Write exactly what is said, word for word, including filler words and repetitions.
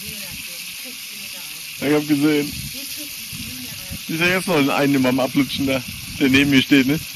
Ich hab gesehen. Die ist ja jetzt noch einen am Ablutschen da, der neben mir steht, ne?